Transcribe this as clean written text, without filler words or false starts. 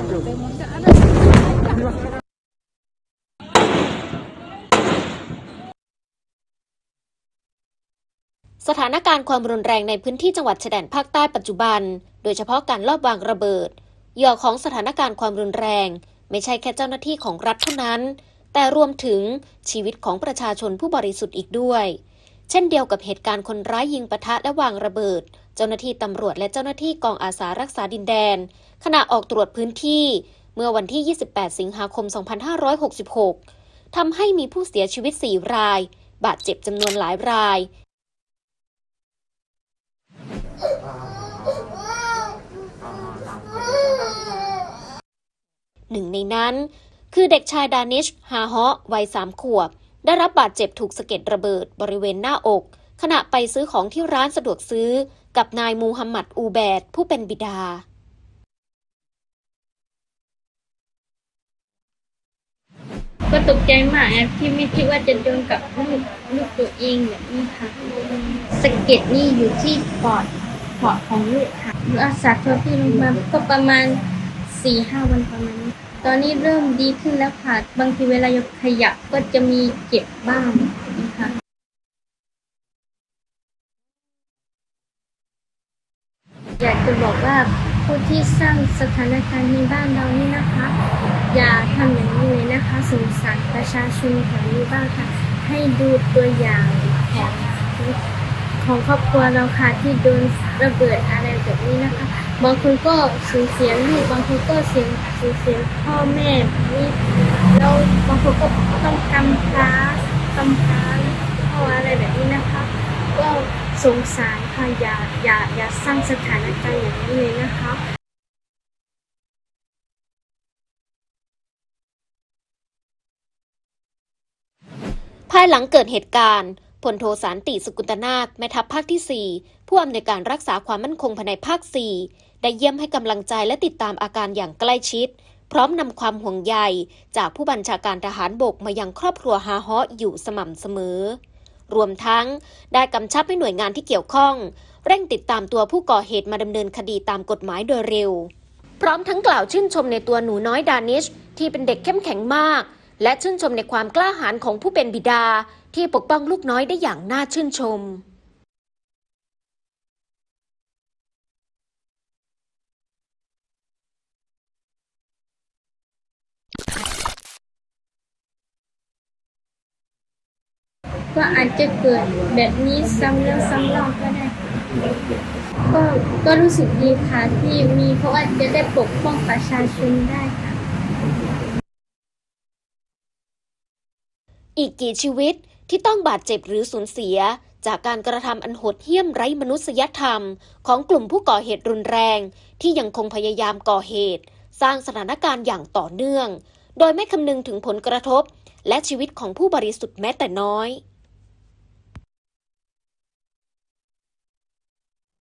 สถานการณ์ความรุนแรงในพื้นที่จังหวัดชายแดนภาคใต้ปัจจุบันโดยเฉพาะการลอบวางระเบิดเหยื่อของสถานการณ์ความรุนแรงไม่ใช่แค่เจ้าหน้าที่ของรัฐเท่านั้นแต่รวมถึงชีวิตของประชาชนผู้บริสุทธิ์อีกด้วยเช่นเดียวกับเหตุการณ์คนร้ายยิงปะทะและวางระเบิดเจ้าหน้าที่ตำรวจและเจ้าหน้าที่กองอาสารักษาดินแดนขณะออกตรวจพื้นที่เมื่อวันที่ 28 สิงหาคม 2566 ทำให้มีผู้เสียชีวิต 4 รายบาดเจ็บจำนวนหลายรายหนึ่งในนั้นคือเด็กชายดานิช ฮาฮะวัย 3 ขวบได้รับบาดเจ็บถูกสะเก็ดระเบิดบริเวณหน้าอกขณะไปซื้อของที่ร้านสะดวกซื้อกับนายมูฮัมหมัด อูแบดผู้เป็นบิดาก็ตกใจมากที่ไม่คิดว่าจะโดนกับลูกตัวเองแบบนี้ค่ะสะเก็ดนี่อยู่ที่ปอดของลูกค่ะรักษาตัวที่โรงพยาบาลก็ประมาณ 4-5 วันประมาณนี้ตอนนี้เริ่มดีขึ้นแล้วค่ะบางทีเวลาขยับก็จะมีเจ็บบ้างนะคะอยากจะบอกว่าผู้ที่สร้างสถานการณ์ในบ้านเรานี่นะคะอย่าทำอย่างนี้เลยนะคะสงสารประชาชนแถวนี้บ้างค่ะให้ดูตัวอย่างของครอบครัวเราค่ะที่โดนระเบิดอะไรแบบนี้นะคะบางคนก็สูญเสียลูกบางคนก็สูญเสียพ่อแม่นี่แล้วบางคนก็ต้องกำพร้าพ่ออะไรแบบนี้นะคะก็สงสารค่ะอย่าสร้างสถานการณ์อย่างนี้เลยนะคะภายหลังเกิดเหตุการณ์พลโทสันติ สุกุลตนาคแม่ทัพภาคที่ 4 ผู้อำนวยการรักษาความมั่นคงภายในภาค 4 ได้เยี่ยมให้กำลังใจและติดตามอาการอย่างใกล้ชิดพร้อมนำความห่วงใยจากผู้บัญชาการทหารบกมายังครอบครัวฮาฮะอยู่สม่ำเสมอรวมทั้งได้กำชับให้หน่วยงานที่เกี่ยวข้องเร่งติดตามตัวผู้ก่อเหตุมาดำเนินคดีตามกฎหมายโดยเร็วพร้อมทั้งกล่าวชื่นชมในตัวหนูน้อยดานิชที่เป็นเด็กเข้มแข็งมากและชื่นชมในความกล้าหาญของผู้เป็นบิดาที่ปกป้องลูกน้อยได้อย่างน่าชื่นชมก็อาจจะเกิดแบบนี้ซ้ำแล้วซ้ำเล่าก็ได้ก็รู้สึกดีค่ะที่มีเพราะว่าจะได้ปกป้องประชาชนได้ค่ะอีกกี่ชีวิตที่ต้องบาดเจ็บหรือสูญเสียจากการกระทำอันโหดเหี้ยมไร้มนุษยธรรมของกลุ่มผู้ก่อเหตุรุนแรงที่ยังคงพยายามก่อเหตุสร้างสถานการณ์อย่างต่อเนื่องโดยไม่คำนึงถึงผลกระทบและชีวิตของผู้บริสุทธิ์แม้แต่น้อย